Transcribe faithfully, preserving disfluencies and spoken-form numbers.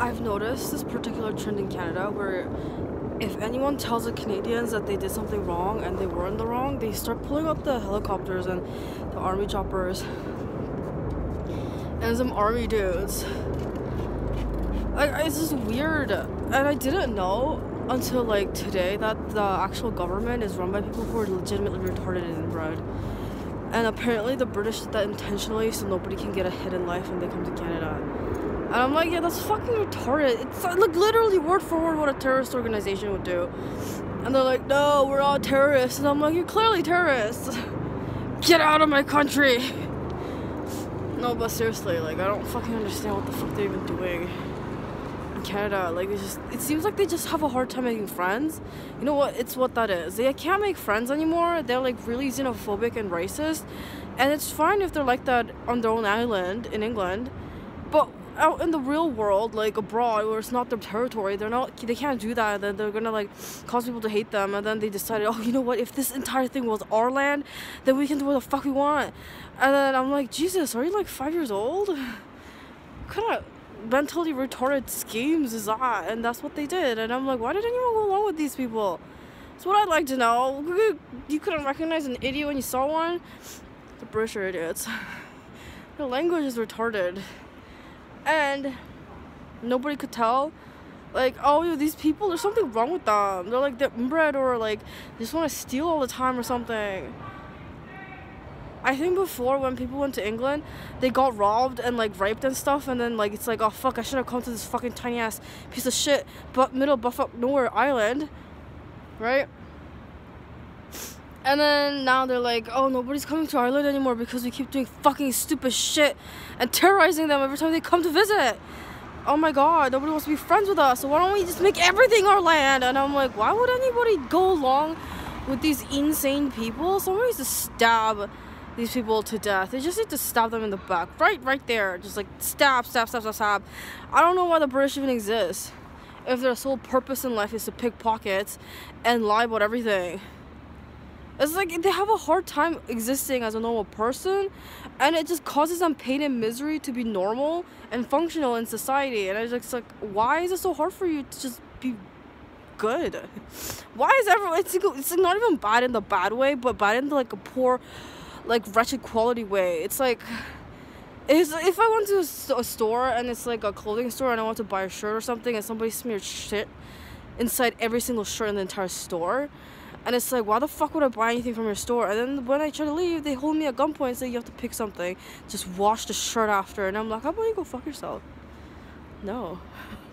I've noticed this particular trend in Canada where if anyone tells the Canadians that they did something wrong and they were in the wrong, they start pulling up the helicopters and the army choppers and some army dudes. Like, it's just weird. And I didn't know until like today that the actual government is run by people who are legitimately retarded and inbred. And apparently the British did that intentionally so nobody can get ahead in life when they come to Canada. And I'm like, yeah, that's fucking retarded. It's like literally word for word what a terrorist organization would do. And they're like, no, we're all terrorists. And I'm like, you're clearly terrorists. Get out of my country. No, but seriously, like, I don't fucking understand what the fuck they're even doing in Canada. Like, it's just, it seems like they just have a hard time making friends. You know what? It's what that is. They can't make friends anymore. They're like really xenophobic and racist. And it's fine if they're like that on their own island in England. But out in the real world, like abroad, where it's not their territory, they're not, they can't do that. Then they're gonna like cause people to hate them, and then they decided, oh, you know what, if this entire thing was our land, then we can do what the fuck we want. And then I'm like, Jesus, are you like five years old? What kind of mentally retarded schemes is that? And that's what they did. And I'm like, why did anyone go along with these people? That's what I'd like to know. You couldn't recognize an idiot when you saw one? The British are idiots. Their language is retarded. And nobody could tell, like, oh, yo, these people, there's something wrong with them. They're like, they're inbred, or like they just want to steal all the time or something. I think before, when people went to England, they got robbed and like raped and stuff, and then like it's like, oh fuck, I should have come to this fucking tiny ass piece of shit but middle buffuck nowhere island, right? And then now they're like, oh, nobody's coming to Ireland anymore because we keep doing fucking stupid shit and terrorizing them every time they come to visit. Oh my god, nobody wants to be friends with us, so why don't we just make everything our land? And I'm like, why would anybody go along with these insane people? Someone needs to stab these people to death. They just need to stab them in the back. Right, right there. Just like stab, stab, stab, stab, stab. I don't know why the British even exist if their sole purpose in life is to pick pockets and lie about everything. It's like they have a hard time existing as a normal person, and it just causes them pain and misery to be normal and functional in society. And it's just like, why is it so hard for you to just be good? Why is everyone, it's, it's not even bad in the bad way, but bad in the, like a poor, like wretched quality way. It's like, it's, if I went to a store and it's like a clothing store and I want to buy a shirt or something and somebody smeared shit inside every single shirt in the entire store, and it's like, why the fuck would I buy anything from your store? And then when I try to leave, they hold me at gunpoint and say, you have to pick something. Just wash the shirt after. And I'm like, how about you go fuck yourself? No.